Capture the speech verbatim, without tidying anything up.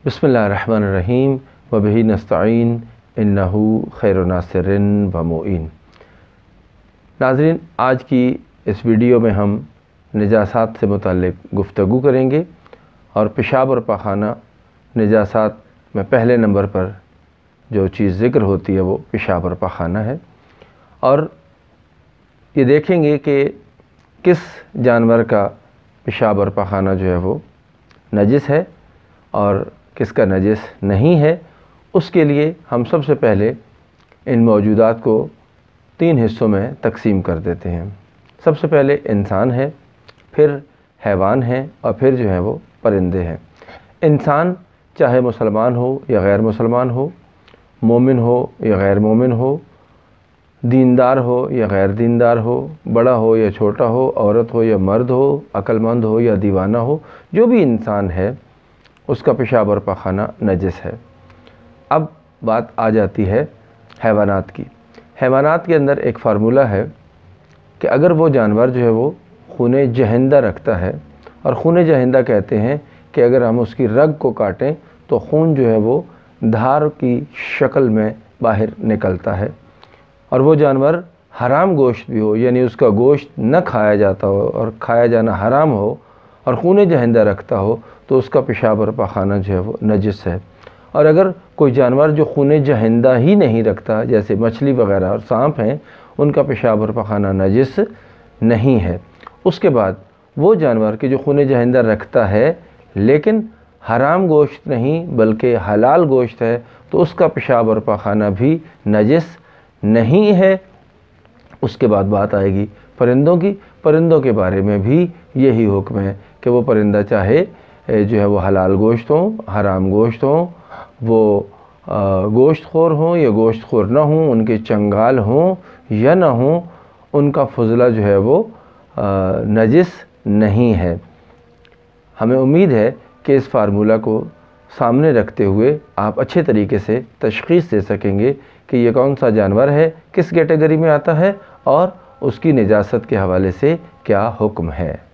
बिस्मिल्लाहिर्रहमानिर्रहीम व बिही नस्तईन इन्नहु खैरुन नासिरिन व मुईन। नाज़रीन, आज की इस वीडियो में हम निजासात से मुताल्लिक़ गुफ्तगू करेंगे और पेशाब और पाखाना निजासात में पहले नंबर पर जो चीज़ ज़िक्र होती है वो पेशाब और पाखाना है। और ये देखेंगे कि किस जानवर का पेशाब और पाखाना जो है वो नजिस है और किसका नजिस नहीं है। उसके लिए हम सबसे पहले इन मौजूदात को तीन हिस्सों में तकसीम कर देते हैं। सबसे पहले इंसान है, फिर हैवान है और फिर जो है वो परिंदे हैं। इंसान चाहे मुसलमान हो या गैर मुसलमान हो, मोमिन हो या गैर मोमिन हो, दीनदार हो या गैर दीनदार हो, बड़ा हो या छोटा हो, औरत हो या मर्द हो, अक्लमंद हो या दीवाना हो, जो भी इंसान है उसका पेशाब और पाखाना नजिस है। अब बात आ जाती है हैवानात की। हैवानात के अंदर एक फार्मूला है कि अगर वो जानवर जो है वो खूने जहिंदा रखता है, और खूने जहिंदा कहते हैं कि अगर हम उसकी रग को काटें तो खून जो है वो धार की शक्ल में बाहर निकलता है, और वो जानवर हराम गोश्त भी हो, यानी उसका गोश्त न खाया जाता हो और खाया जाना हराम हो, और खूने जहिंदा रखता हो, तो उसका पेशाब और पाखाना जो है वो नजिस है। और अगर कोई जानवर जो खूने जहिंदा ही नहीं रखता, जैसे मछली वगैरह और सांप हैं, उनका पेशाब और पाखाना नजिस नहीं है। उसके बाद वो जानवर कि जो खूने जहिंदा रखता है लेकिन हराम गोश्त नहीं बल्कि हलाल गोश्त है, तो उसका पेशाब और पाखाना भी नजिस नहीं है। उसके बाद बात आएगी परिंदों की। परिंदों के बारे में भी यही हुक्म है कि वो परिंदा चाहे जो है वो हलाल गोश्त हो, हराम गोश्त हो, वो गोश्त खोर हों या गोश्त खोर ना हों, उनके चंगाल हों या ना हों, उनका फजला जो है वो नजिस नहीं है। हमें उम्मीद है कि इस फार्मूला को सामने रखते हुए आप अच्छे तरीके से तशख़ीस दे सकेंगे कि ये कौन सा जानवर है, किस कैटेगरी में आता है और उसकी निजासत के हवाले से क्या हुक्म है।